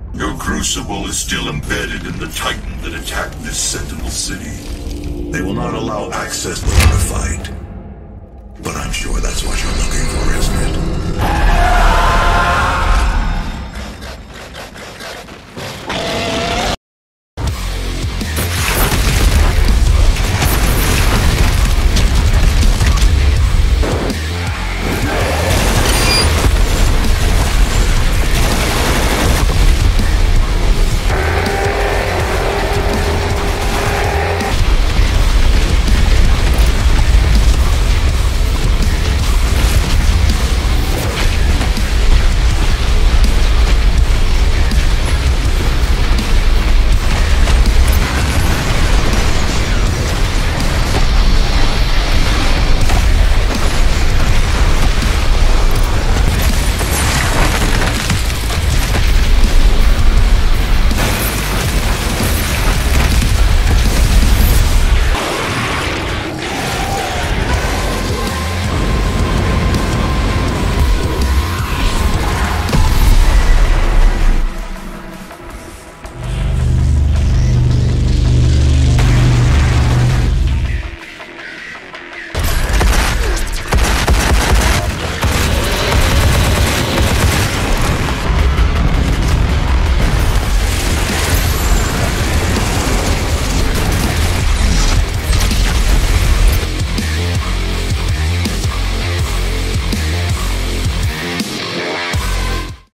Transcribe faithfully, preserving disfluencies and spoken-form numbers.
Your crucible is still embedded in the Titan that attacked this Sentinel city. They will not allow access without a fight. But I'm sure that's what you're looking for, isn't it?